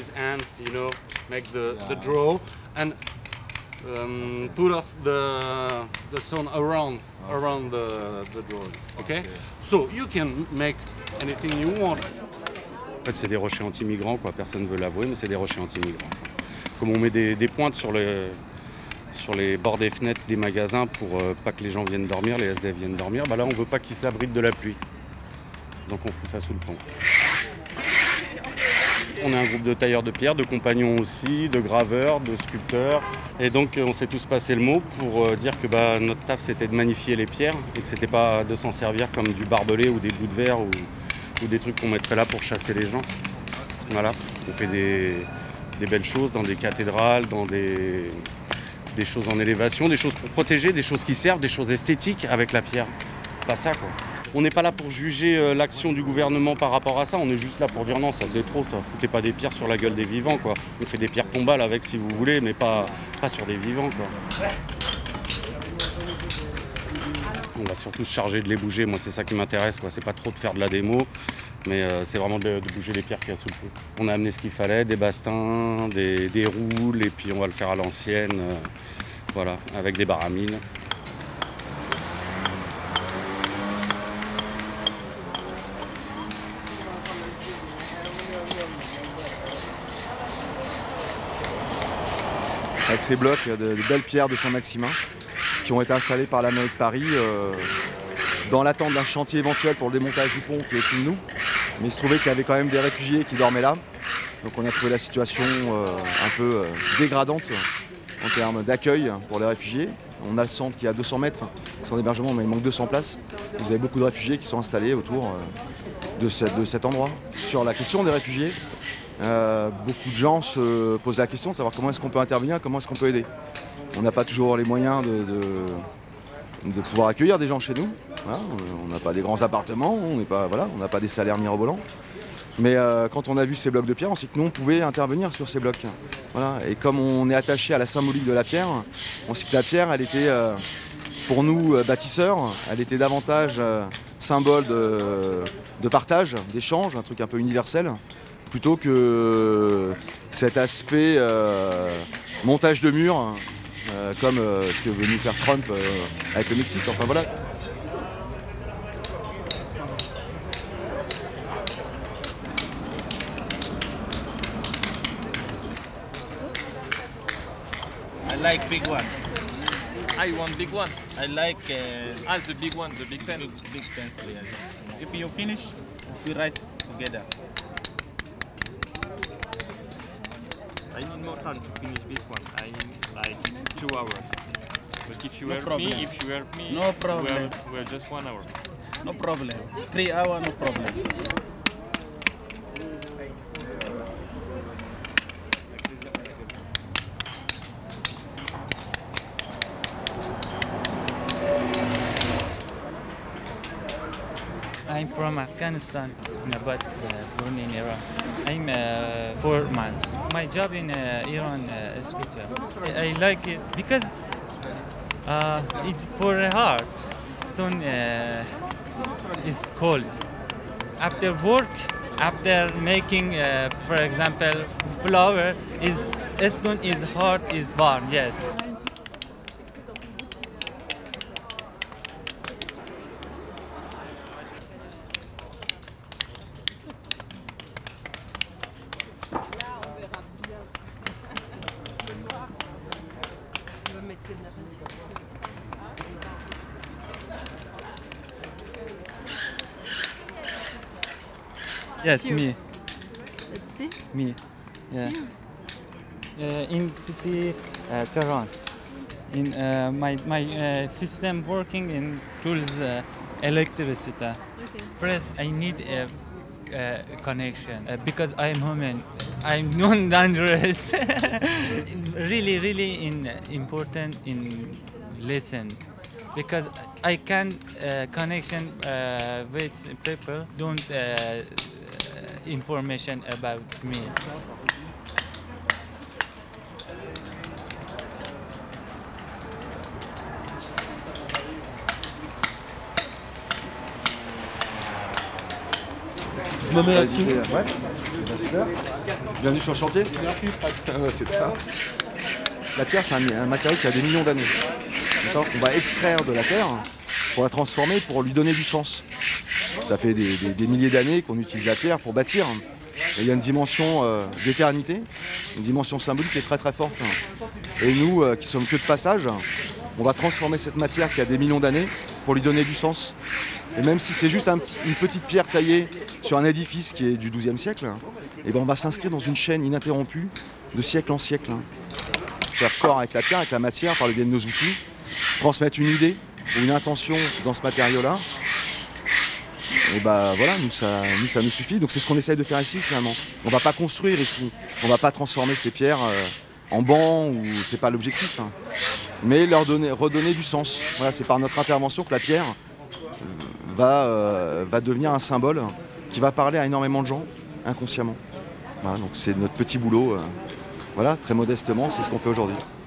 his hand, you know, make the draw, and put off the stone around the drawing. Okay? So you can make anything you want. En fait, c'est des rochers anti-migrants, quoi. Personne ne veut l'avouer, mais c'est des rochers anti-migrants. Comme on met des pointes sur les bords des fenêtres des magasins pour pas que les gens viennent dormir, les SDF viennent dormir, bah là on veut pas qu'ils s'abritent de la pluie. Donc on fout ça sous le pont. On est un groupe de tailleurs de pierre, de compagnons aussi, de graveurs, de sculpteurs. Et donc on s'est tous passé le mot pour dire que notre taf c'était de magnifier les pierres et que c'était pas de s'en servir comme du barbelé ou des bouts de verre ou des trucs qu'on mettrait là pour chasser les gens. Voilà, on fait des belles choses dans des cathédrales, dans des choses en élévation, des choses pour protéger, des choses qui servent, des choses esthétiques avec la pierre. Pas ça quoi. On n'est pas là pour juger l'action du gouvernement par rapport à ça, on est juste là pour dire non, ça c'est trop, ça. Foutez pas des pierres sur la gueule des vivants quoi. On fait des pierres tombales avec si vous voulez, mais pas sur des vivants quoi. On va surtout se charger de les bouger, moi c'est ça qui m'intéresse quoi. C'est pas trop de faire de la démo, mais c'est vraiment de bouger les pierres qu'il y a sous le feu. On a amené ce qu'il fallait, des bastins, des roules, et puis on va le faire à l'ancienne, voilà, avec des baramines. Avec ces blocs de belles pierres de Saint-Maximin qui ont été installés par la mairie de Paris dans l'attente d'un chantier éventuel pour le démontage du pont qui est au-dessus de nous. Mais il se trouvait qu'il y avait quand même des réfugiés qui dormaient là. Donc on a trouvé la situation un peu dégradante en termes d'accueil pour les réfugiés. On a le centre qui est à 200 mètres, sans hébergement, mais il manque 200 places. Vous avez beaucoup de réfugiés qui sont installés autour de cet endroit. Sur la question des réfugiés, beaucoup de gens se posent la question de savoir comment est-ce qu'on peut intervenir, comment est-ce qu'on peut aider. On n'a pas toujours les moyens de pouvoir accueillir des gens chez nous. Voilà, on n'a pas des grands appartements, on n'a pas des salaires mirobolants. Mais quand on a vu ces blocs de pierre, on sait que nous on pouvait intervenir sur ces blocs. Voilà. Et comme on est attaché à la symbolique de la pierre, on sait que la pierre, elle était, pour nous bâtisseurs, elle était davantage symbole de partage, d'échange, un truc un peu universel, plutôt que cet aspect montage de murs, comme ce que veut nous faire Trump avec le Mexique. Enfin voilà. I like big one. I want big one. I like the big one, the big pen. Big pencil, yeah. If you finish, we write together. I need more time to finish this one. I need like 2 hours. But if you No help problem. me, if you help me, No problem. we're just 1 hour. No problem. 3 hours, no problem. I'm from Afghanistan, but born in Iran. I'm 4 months. My job in Iran is good. I like it because it for a heart, stone is cold. After work, after making, for example, flower, stone is hard, is warm. Yes. Yes, me. Let's see. Me. Yeah. In city Tehran. In my system working in tools electricity. Okay. First, I need a connection because I'm human. I'm non-dangerous. really, really important in lesson because I can connection with people don't information about me. Je me mets là-dessus. Ouais, bien sûr. Bienvenue sur le chantier. C'est ça. La pierre, c'est un matériau qui a des millions d'années. On va extraire de la terre pour la transformer, pour lui donner du sens. Ça fait des milliers d'années qu'on utilise la pierre pour bâtir. Et il y a une dimension d'éternité, une dimension symbolique qui est très très forte. Et nous, qui sommes que de passage, on va transformer cette matière qui a des millions d'années pour lui donner du sens. Et même si c'est juste une petite pierre taillée sur un édifice qui est du XIIe siècle, et ben on va s'inscrire dans une chaîne ininterrompue de siècle en siècle. Faire corps avec la pierre, avec la matière, par le biais de nos outils, transmettre une idée ou une intention dans ce matériau-là. Et bah voilà, nous ça nous suffit. Donc c'est ce qu'on essaye de faire ici finalement. On va pas construire ici, on va pas transformer ces pierres en bancs, ou c'est pas l'objectif. Mais leur redonner du sens. Voilà, c'est par notre intervention que la pierre va devenir un symbole qui va parler à énormément de gens inconsciemment. Voilà, donc c'est notre petit boulot. Voilà, très modestement, c'est ce qu'on fait aujourd'hui.